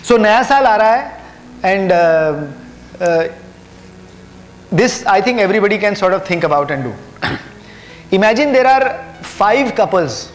So नया साल आ रहा है, and this I think everybody can sort of think about and do. Imagine there are 5 couples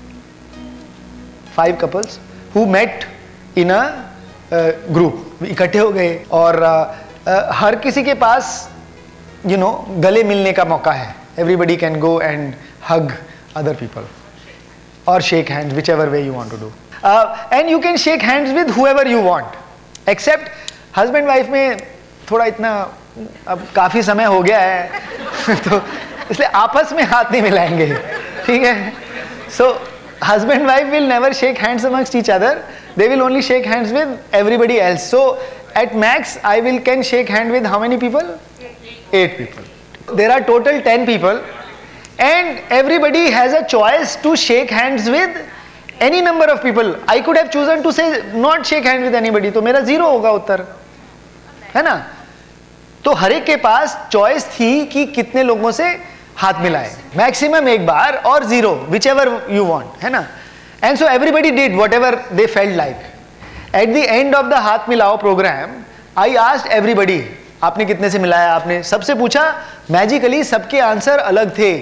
who met in a group. इकट्ठे हो गए और हर किसी के पास गले मिलने का मौका है. Everybody can go and hug other people or shake hands, whichever way you want to do. And you can shake hands with whoever you want, except husband wife में थोड़ा इतना अब काफ़ी समय हो गया है तो इसलिए आपस में हाथ नहीं मिलाएंगे, ठीक है. So husband wife will never shake hands amongst each other. They will only shake hands with everybody else. So at max I can shake hand with how many people? 8 people. There are total 10 people and everybody has a choice to shake hands with any number of people. I could have chosen to say not shake hand with anybody, तो मेरा 0 होगा उत्तर, है ना. तो हर एक के पास choice थी कि कितने लोगों से हाथ मिलाए, मैक्सिमम एक बार और 0, whichever you want, है ना. And so everybody did whatever they felt like. At the end of the हाथ मिलाओ program, I asked everybody, आपने कितने से मिलाया, आपने सबसे पूछा. मैजिकली सबके आंसर अलग थे.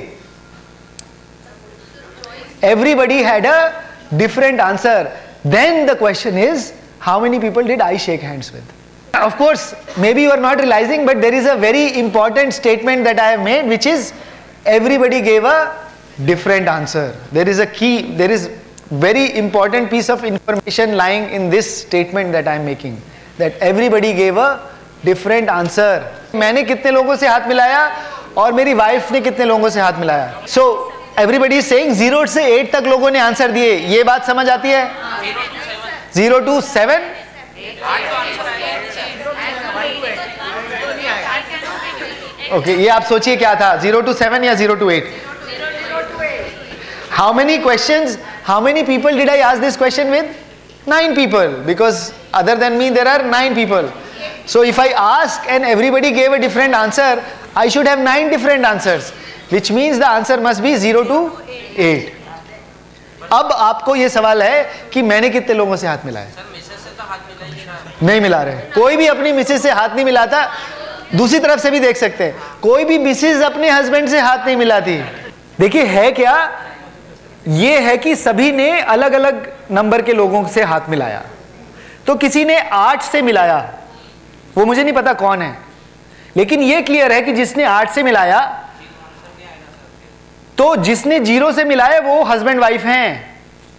Everybody had a different answer. Then the question is, how many people did I shake hands with? Of course, maybe you are not realizing, but there is a very important statement that I have made, which is everybody gave a different answer. There is a key, there is very important piece of information lying in this statement that I am making, that everybody gave a different answer. मैंने कितने लोगों से हाथ मिलाया और मेरी wife ने कितने लोगों से हाथ मिलाया. So everybody is saying 0 से 8 तक लोगों ने आंसर दिए. ये बात समझ आती है? 0 to 7. ओके, ये आप सोचिए क्या था, 0 to 7 या 0 to 8? How many questions, how many people did I ask this question with? 9 people, because other than me there are 9 people. So if I ask and everybody gave a different answer, I should have 9 different answers, which means the answer must be 0 to 8. अब आपको ये सवाल है कि मैंने कितने लोगों से हाथ मिलाया? नहीं मिला रहे. कोई भी अपनी मिसेज से हाथ नहीं मिलाता. दूसरी तरफ से भी देख सकते हैं, कोई भी मिसेज अपने हस्बैंड से हाथ नहीं मिलाती. देखिए है क्या, ये है कि सभी ने अलग अलग नंबर के लोगों से हाथ मिलाया. तो किसी ने 8 से मिलाया, वो मुझे नहीं पता कौन है, लेकिन ये क्लियर है कि जिसने 8 से मिलाया, तो जिसने 0 से मिलाया वो हस्बैंड वाइफ हैं.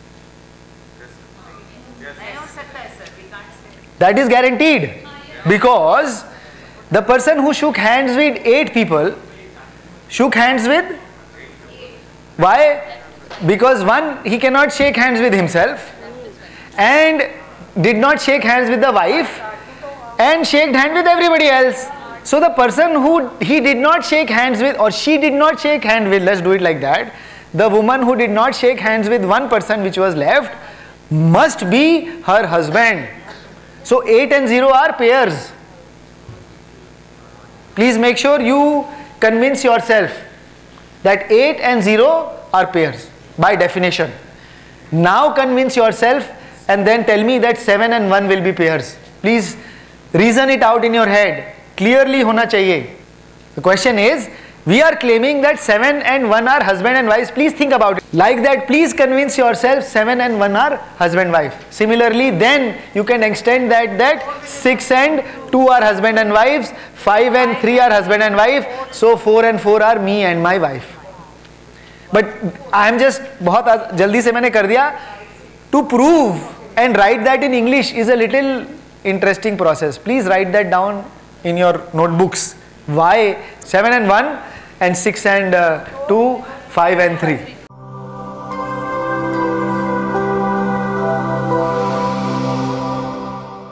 That is guaranteed, because the person who shook hands with 8 people shook hands with, why? Because one, he cannot shake hands with himself and did not shake hands with the wife and shaked hand with everybody else. So the person who he did not shake hands with, or she did not shake hand with, let's do it like that, the woman who did not shake hands with one person which was left must be her husband. So 8 and 0 are pairs. Please make sure you convince yourself that 8 and 0 are pairs by definition. Now convince yourself and then tell me that 7 and 1 will be pairs. Please reason it out in your head. Clearly होना चाहिए. The question is, we are claiming that 7 and 1 are husband and wife. Please think about it. Like that, please convince yourself 7 and 1 are husband wife. Similarly, then you can extend that 6 and 2 are husband and wives, 5 and 3 are husband and wife, so 4 and 4 are me and my wife. But I am just, बहुत जल्दी से मैंने कर दिया. To prove and write that in English is a little interesting process. Please write that down in your notebooks. Why 7 and 1 and 6 and 2, 5 and 3.